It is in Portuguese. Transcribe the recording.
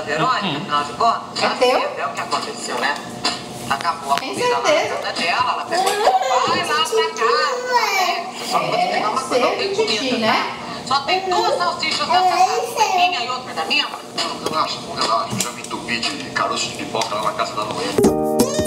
Verônica, afinal de contas? É teu? É o que aconteceu, né? Acabou a comida lá na certeza. casa dela, ela pegou e falou, vai lá pra casa. Só que vou te pegar uma coisa, não tem comida, né? Só tem 2 salsichas nessa casa, uma minha e outra da minha. Relaxa, já me entupi de caroço de pipoca lá na casa da Noêmia.